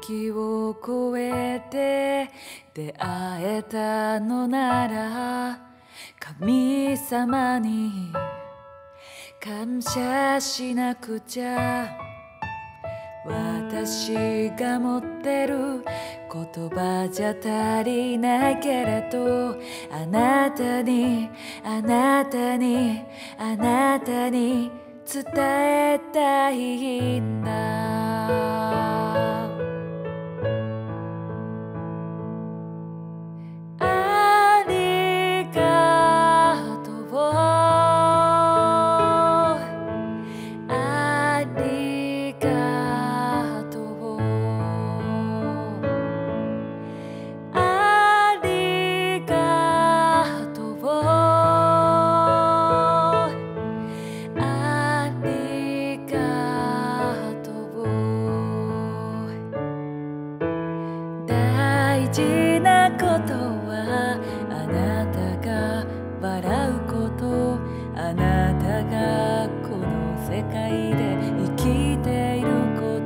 時を超えて出会えたのなら神様に感謝しなくちゃ。私が持ってる言葉じゃ足りないけれど、あなたにあなたにあなたに伝えたいんだ。ありがとう、ありがとう、ありがとう、ありがとう。大事なことはあなたが笑うこと、あなたがこの世界で生きていること。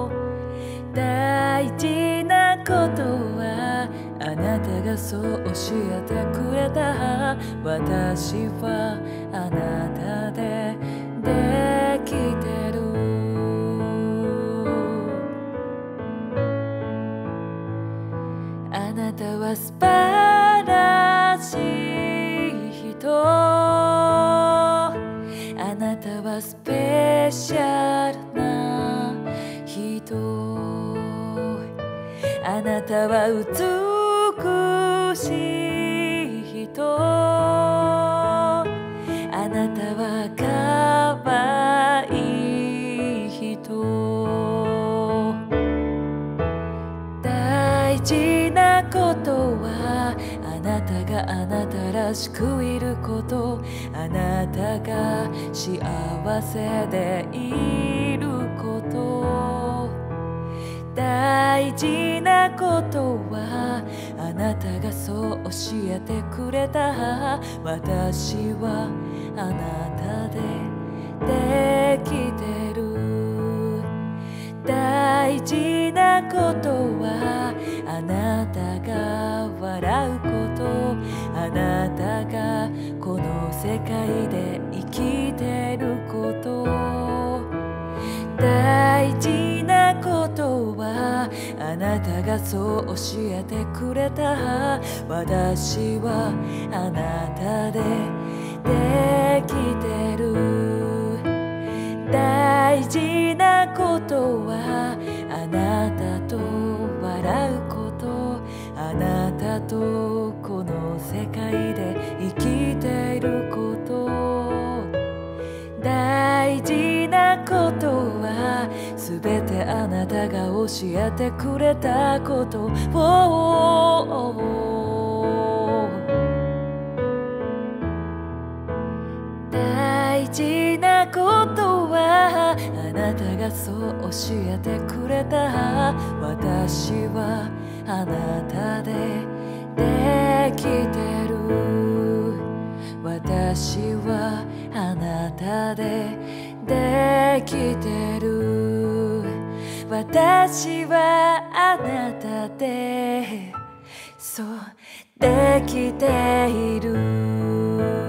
大事なことはあなたがそう教えてくれた。私はあなたでできてる。あなたは素晴らしい人、あなたはスペシャルな人、あなたは美しい人、あなたはかわいい人。大事なことはあなたがあなたらしくいること、あなたが幸せでいること。大事なことはあなたがそう教えてくれた。私はあなたでできてる。大事なことはあなたが笑うこと、あなたがこの世界で生きてること。大事なことはあなたがそう教えてくれた。私はあなたでできてる。大事なことはあなたと笑うこと、あなたとこの世界で生きていること。大事なことはすべてあなたが教えてくれたこと。大事なことはあなたがそう教えてくれた。私はあなたでできてる。私はあなたでできてる。私はあなたでそうできている。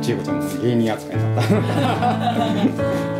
ちいこちゃんも芸人扱いになった